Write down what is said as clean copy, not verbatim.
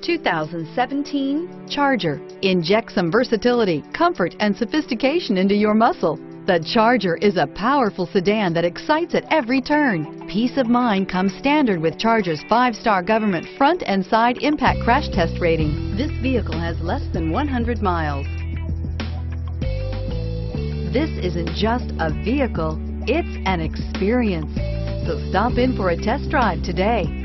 2017 Charger. Inject some versatility, comfort, and sophistication into your muscle. The Charger is a powerful sedan that excites at every turn. Peace of mind comes standard with Charger's 5-star government front and side impact crash test rating. This vehicle has less than 100 miles. This isn't just a vehicle, it's an experience. So stop in for a test drive today.